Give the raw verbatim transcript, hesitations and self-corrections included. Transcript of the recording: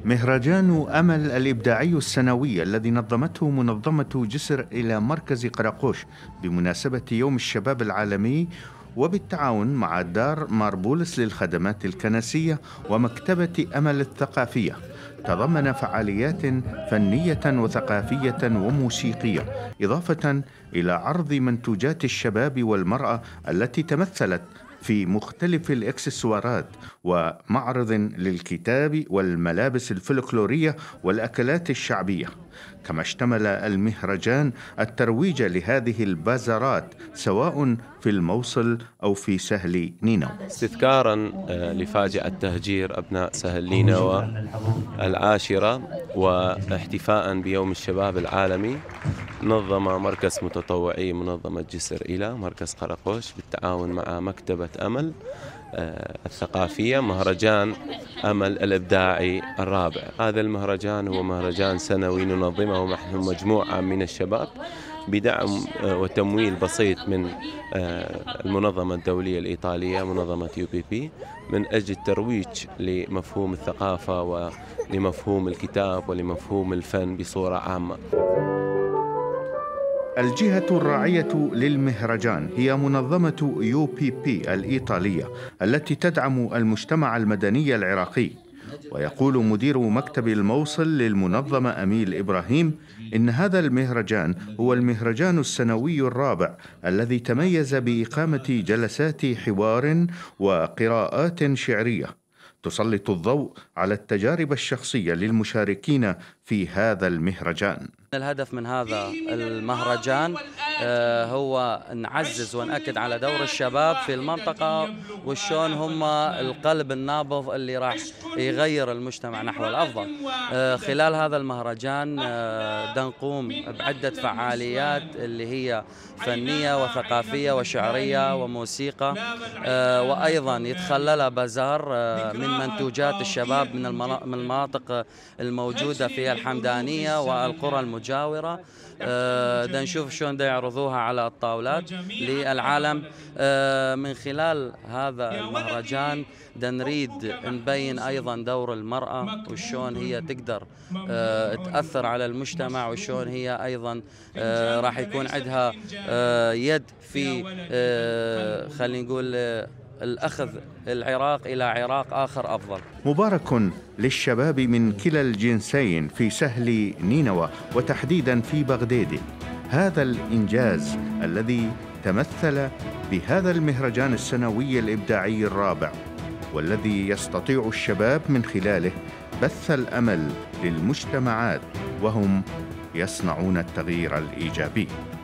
مهرجان أمل الإبداعي السنوي الذي نظمته منظمة جسر إلى مركز قراقوش بمناسبة يوم الشباب العالمي وبالتعاون مع دار ماربولس للخدمات الكنسية ومكتبة أمل الثقافية، تضمن فعاليات فنية وثقافية وموسيقية، إضافة إلى عرض منتوجات الشباب والمرأة التي تمثلت في مختلف الإكسسوارات، ومعرض للكتاب والملابس الفلكلورية والأكلات الشعبية. كما اشتمل المهرجان الترويج لهذه البازارات سواء في الموصل أو في سهل نينوى. استذكارا لفاجعة تهجير أبناء سهل نينوى العاشرة واحتفاء بيوم الشباب العالمي، نظم مركز متطوعي منظمة جسر إلى مركز قراقوش بالتعاون مع مكتبة أمل الثقافية مهرجان أمل الإبداعي الرابع. هذا المهرجان هو مهرجان سنوي ننظمه نحن مجموعة من الشباب بدعم وتمويل بسيط من المنظمة الدولية الإيطالية منظمة يو بي بي من أجل الترويج لمفهوم الثقافة ولمفهوم الكتاب ولمفهوم الفن بصورة عامة. الجهة الراعية للمهرجان هي منظمة يو بي بي الإيطالية التي تدعم المجتمع المدني العراقي. ويقول مدير مكتب الموصل للمنظمة أميل إبراهيم إن هذا المهرجان هو المهرجان السنوي الرابع الذي تميز بإقامة جلسات حوار وقراءات شعرية تسلط الضوء على التجارب الشخصية للمشاركين في هذا المهرجان. الهدف من هذا المهرجان هو نعزز ونأكد على دور الشباب في المنطقة وشون هم القلب النابض اللي راح يغير المجتمع نحو الأفضل. خلال هذا المهرجان نقوم بعدة فعاليات اللي هي فنية وثقافية وشعرية وموسيقى، وأيضا يتخلل بازار من منتوجات الشباب من المناطق الموجودة في الحمدانية والقرى المجاورة. دا نشوف شلون دا يعرضوها على الطاولات للعالم. من خلال هذا المهرجان دا نريد نبين أيضا دور المرأة وشون هي تقدر تأثر على المجتمع وشون هي أيضا راح يكون عندها يد في خلينا نقول الأخذ العراق إلى عراق آخر أفضل. مبارك للشباب من كلا الجنسين في سهل نينوى وتحديدا في بغداد هذا الإنجاز الذي تمثل بهذا المهرجان السنوي الإبداعي الرابع، والذي يستطيع الشباب من خلاله بث الأمل للمجتمعات وهم يصنعون التغيير الإيجابي.